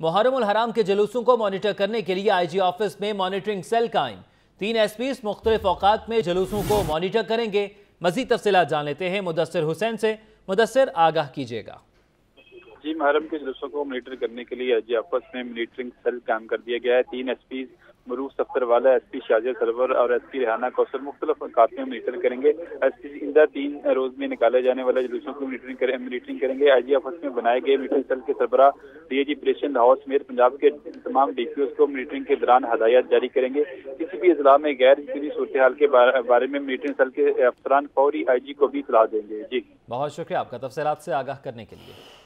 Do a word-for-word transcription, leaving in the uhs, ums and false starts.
मुहर्रम-उल-हराम के जुलूसों को मॉनिटर करने के लिए आई जी ऑफिस में मॉनिटरिंग सेल कायम। तीन एस पीज मुख्तलिफ औकात में जुलूसों को मॉनिटर करेंगे। मजीद तफसीलात जान लेते हैं मुदस्सिर हुसैन से। मुदस्सिर, आगाह कीजिएगा। जी, मुहर्रम के जुलूसों को मॉनिटर करने के लिए आई जी ऑफिस में मॉनिटरिंग सेल कायम कर दिया गया है। तीन एस पी मरूफ सफ्तर वाला, एस पी शाजिर सरवर और एस पी रेहाना कौसर मुख्तलिफ औकात में मॉनिटर करेंगे। एस पी इंदा तीन रोज में निकाले जाने वाले जुलूसों को मॉनिटरिंग करें मॉनिटरिंग करेंगे। आई जी ऑफिस में बनाए गए मॉनिटरिंग सेल के सरबराह D A G operation Lahore समेत पंजाब के तमाम डी पी ओज को मॉनिटरिंग के दौरान हदायत जारी करेंगे। किसी भी इजला में गैर यकीनी सूरत हाल के बारे में मॉनिटरिंग सेल के अफसरान फौरी आई जी को भी सलाह देंगे। जी, बहुत शुक्रिया आपका तफसीलात से आगाह करने के लिए।